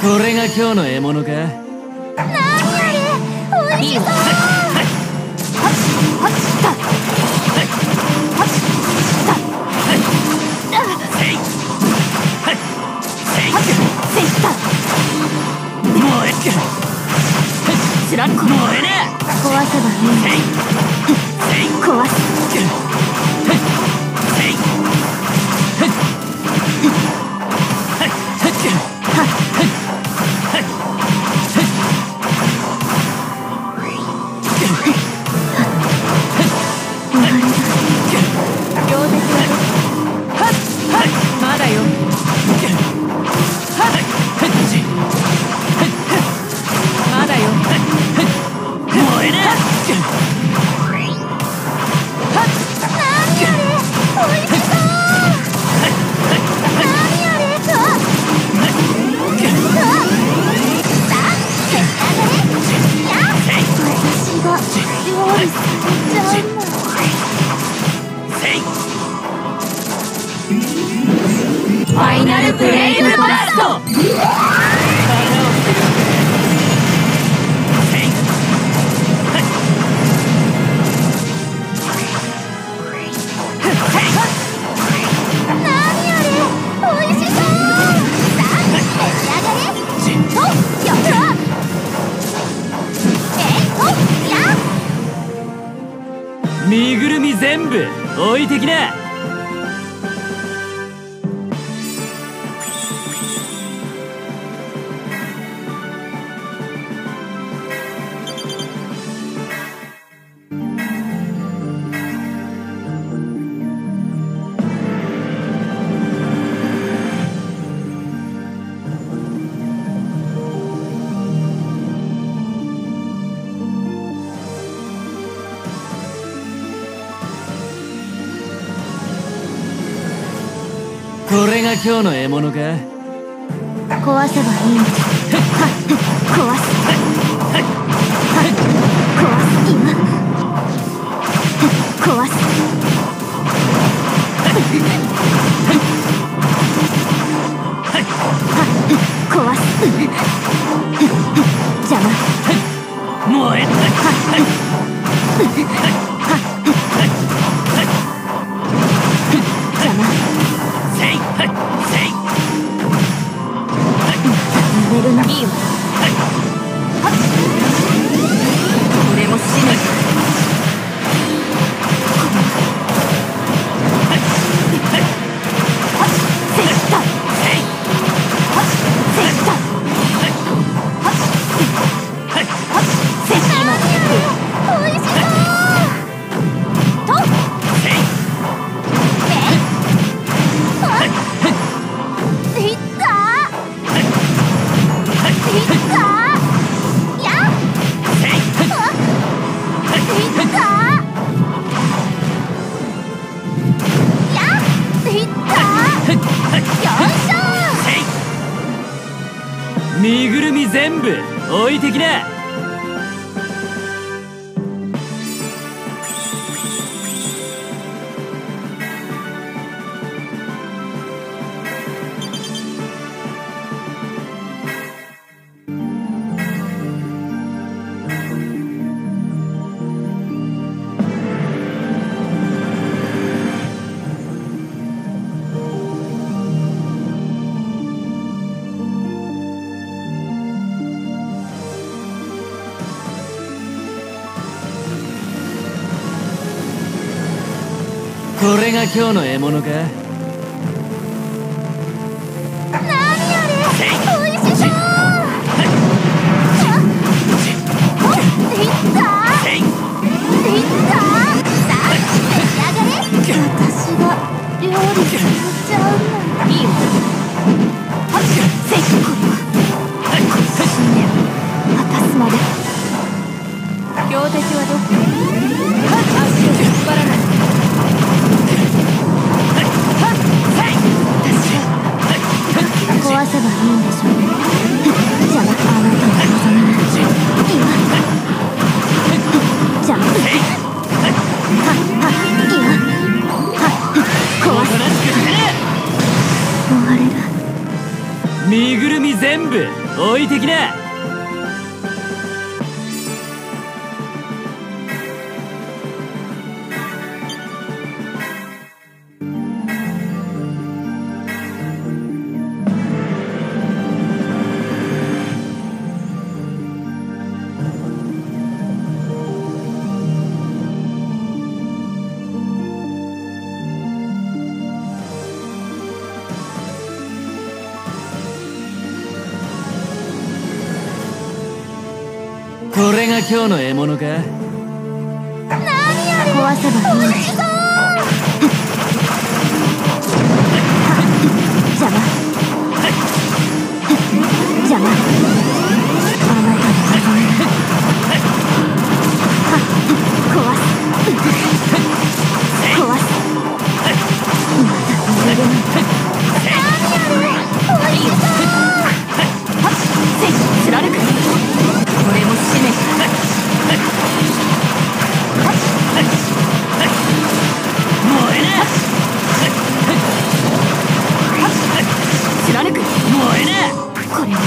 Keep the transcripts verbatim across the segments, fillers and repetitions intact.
これが今日の獲物か。 何あれ、美味しそう。 知らんこ燃えねえ。 壊せばいい。壊す。 まだよ。まだよ。燃えねえ。ファイナルブレイブバラスト。身ぐるみ全部置いてきな。これが今日の獲物か。 壊せばいいんだ。壊す。壊す。今。壊す。壊す。邪魔。 燃えた。 邪魔。レベルないよ。俺も死ぬ。 身ぐるみ全部置いてきな。これが今日の獲物か。 何あれ、美味しそう。いったいったさあ召し上がれ。私が料理させちゃうの。いいよ。せっこれは信念果たすまで。標的はどこ。足を引っ張らない。壊せばいいんでしょう。じゃなくあなたの望みな今。じゃあはっはっ今はっ壊す。終われる。 身ぐるみ全部置いてきな。これが今日の獲物か。 何やれ壊せばいいんだ。邪魔邪魔。あなたの望みは壊す壊す。また逃げるの。何やれおいしそう。戦士貫く。これも使命だ。燃えな。貫く。燃えな。これは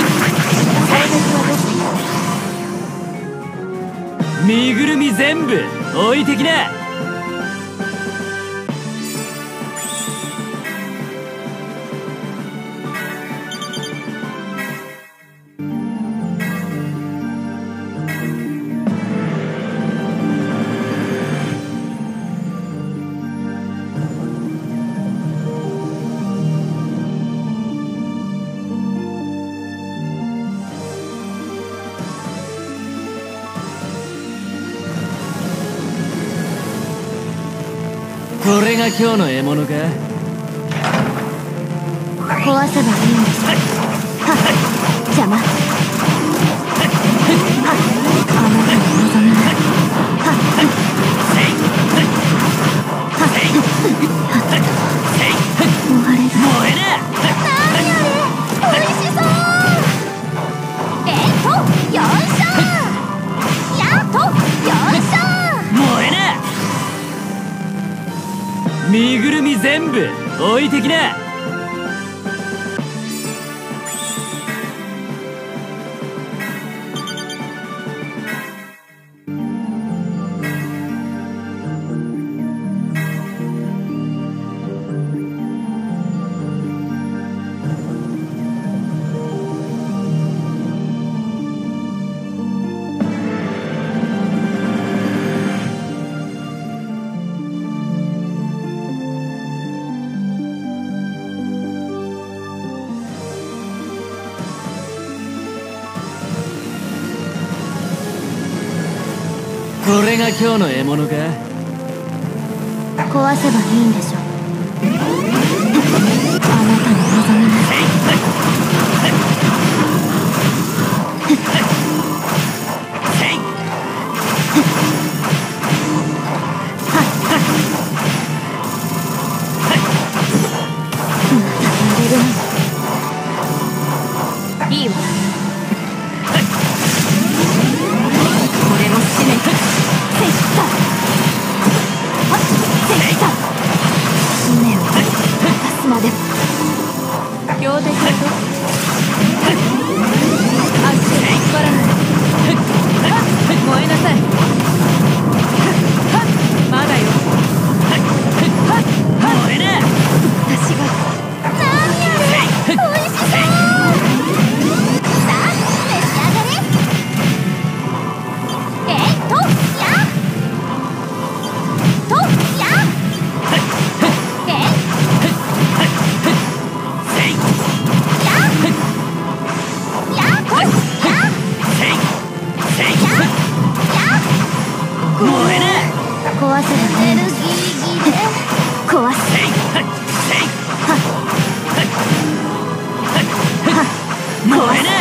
身ぐるみ全部置いてきな。これが今日の獲物か。 壊せばいいんでしょ。はっ邪魔。はっあなたの望みははっはっ終われる。 燃えな。 何やれおいしそう。えっとよいしょ。やっとよいしょ。 燃えな。身ぐるみ全部置いてきな。これが今日の獲物か。 壊せばいいんでしょ。あなたの望みはいいわ。これも使命だ。戦士だ。戦士だ。使命を果たすまで。 標的だぞ。足を引っ張らない。燃えなさい。まだよ。 燃えな。 私が何やれおいしそう。さあ召し上がれ。えっとやとやえややとやや燃えな。 壊せばエネルギーで壊す。はっはっ燃えな。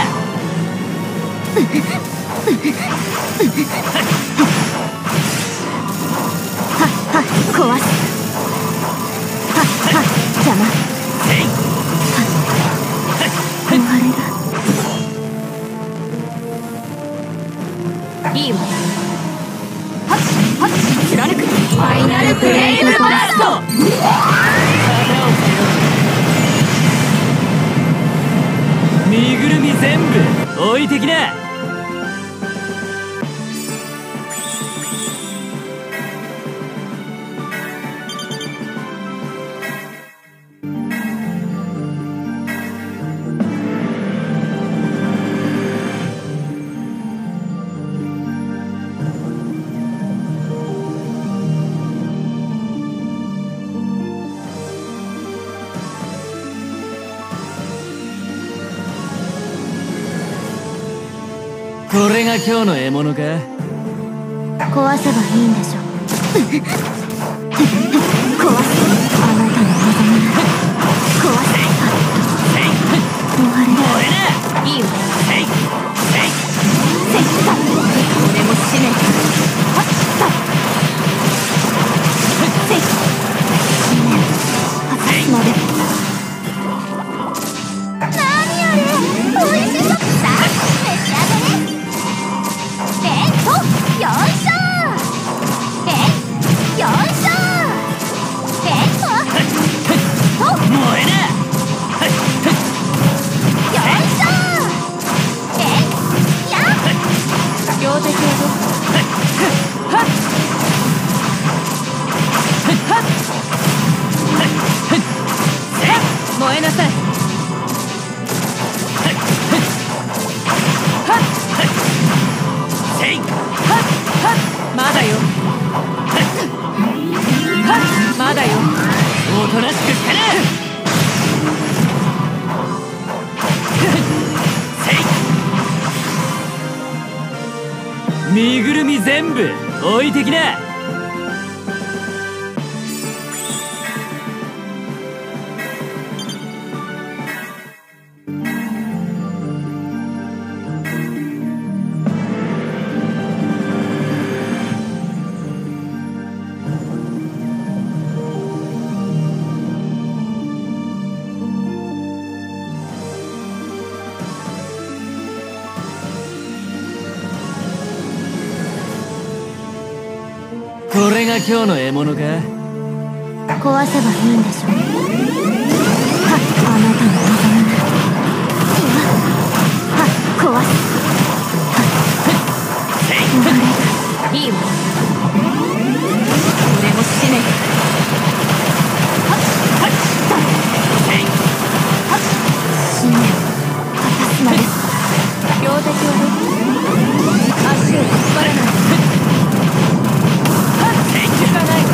はっはっ壊す。はっはっ邪魔。はっ終われだ。いいわ。はっはっ貫く。ファイナルブレイブバースト。 身ぐぐるみ全部置いてきな。これが今日の獲物か。 壊せばいいんでしょ。壊す。あなたの望みなら壊せ。終わりだ。いいわ。せいった俺も使命はったせい使命果たすまで。何あれおいしそうさあ召し上がれ。えっとよいしょえっよいしょえっとと燃えな。 よいしょえっやっ両手両手はっはっ燃えなさい。まだよ。まだよ。 おとなしくしてね。身ぐるみ全部置いてきな。これが今日の獲物か。 壊せばいいんでしょ。はっあなたの望みならはっ壊す。はっ終わりだ。いいわ。俺も使命はっはっはっ使命果たすまで。両手両手足を引っ張らない。行かないわ。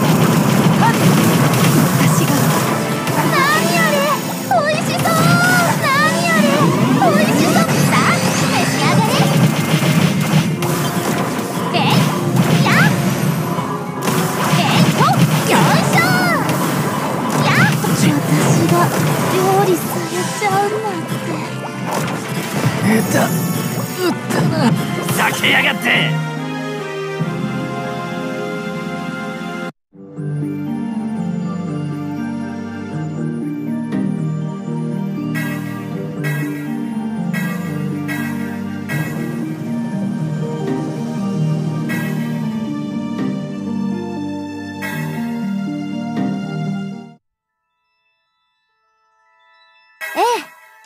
私が何あれおいしそう。何あれおいしそうさあ召し上がれ。えいやえいとよいしょや私が料理されちゃうなんて。 下手打ったな。ふざけやがって。 ええ。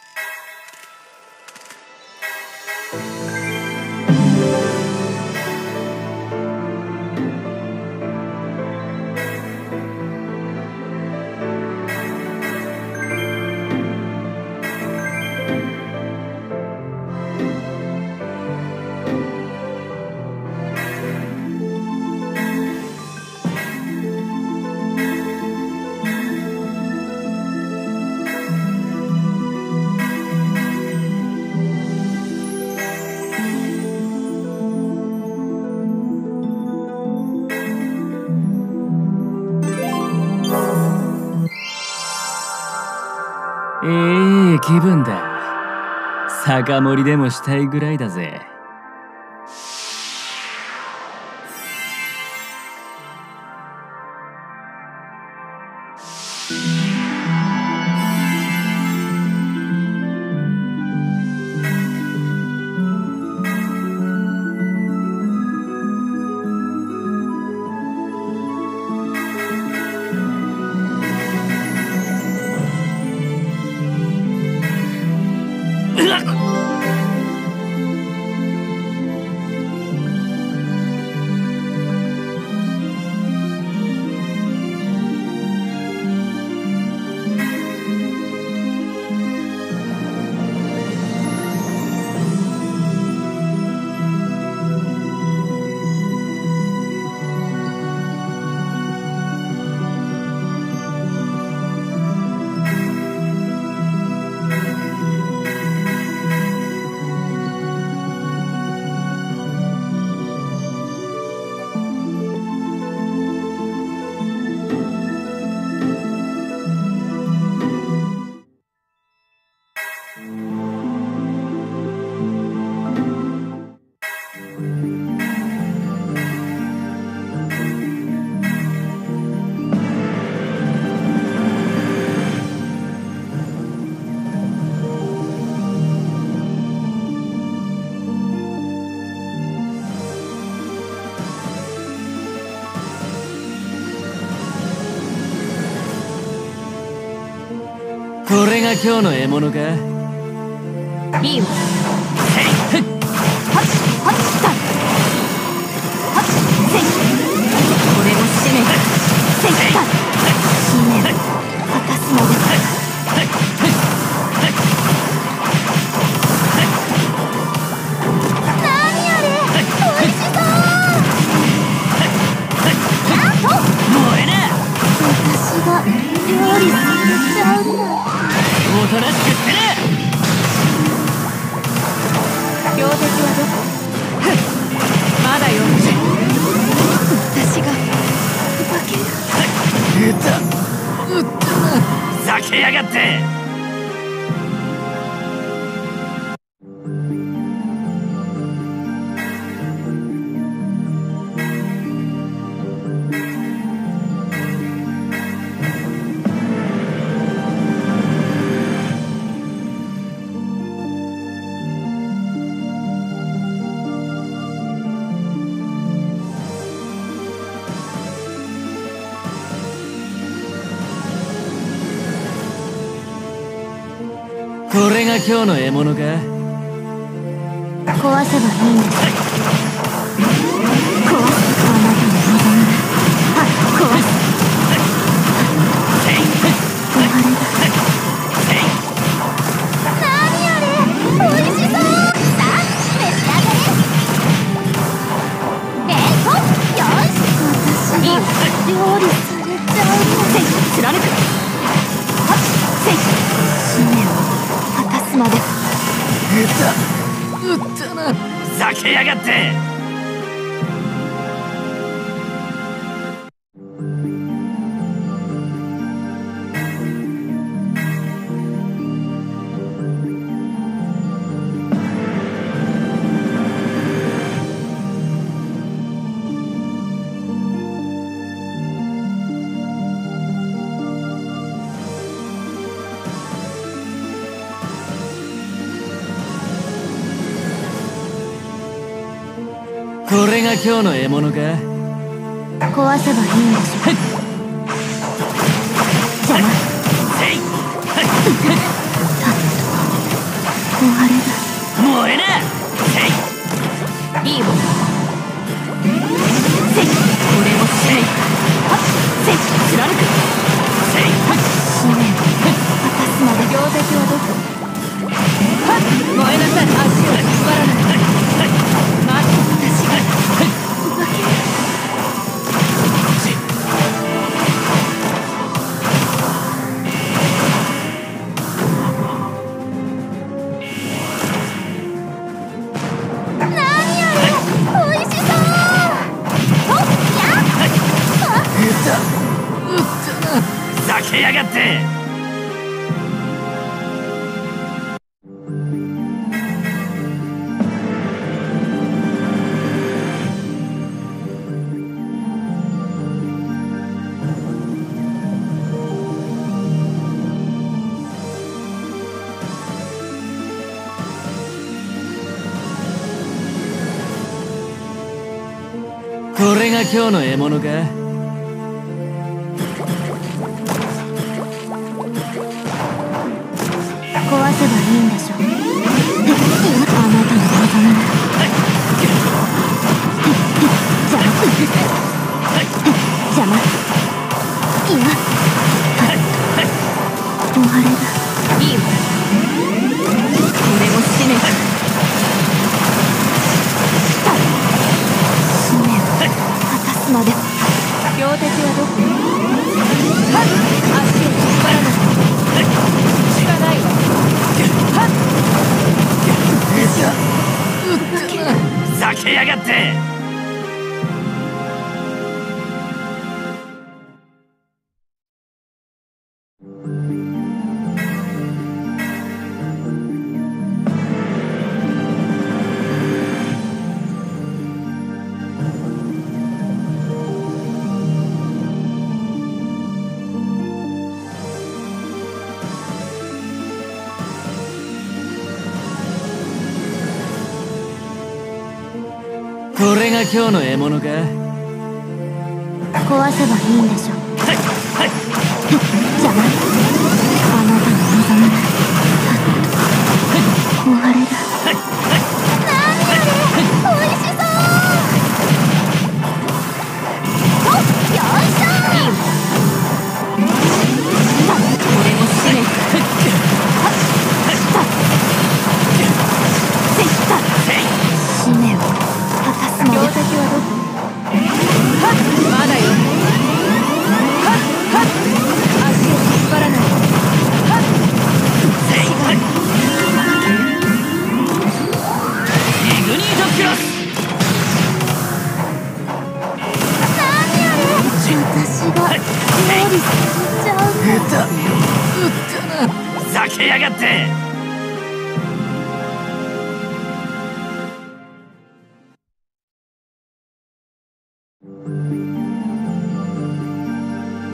ええ気分だ。酒盛りでもしたいぐらいだぜ。うわっこれが今日の獲物か。 いいわ。俺の使命使命を果たすのです。 何あれ、おいしそう。やっと燃えな。 私が料理されちゃうんだ。 おとなしくしてな。 標的はどこ？まだよ。私が化ける。 うたうった避けやがって。これが今日の獲物か。 壊せばいいんです。壊すあなたの望みは壊す。終わりだ。何あれ、おいしそう。さあ召し上がれ。えっとよし、私が料理されちゃうの。 せい貫く。せい使命を果たすまで。 うたうったな避けやがって。これが今日の獲物か。 壊せばいいんでしょ。邪魔。 せい終わりだ。 燃えな。せいいいわ。せい俺の使命せい貫く。 せい使命を果たすまで。 標的はどこ？燃えなさい。足を引っ張らない。まず私が化ける。 何あれ、おいしそう。おっやっうたうったな避けやがって。これが今日の獲物か。 壊せばいいんでしょ。あなたの望みは邪魔邪魔。今終わりだ。 いいわ。俺の使命使命を果たすまで。 標的はどこ？足を引っ張らない。しかないわ。 避けやがって。これが今日の獲物か。 壊せばいいんでしょ。邪魔。あなたの望料理しちゃうふざけやがって。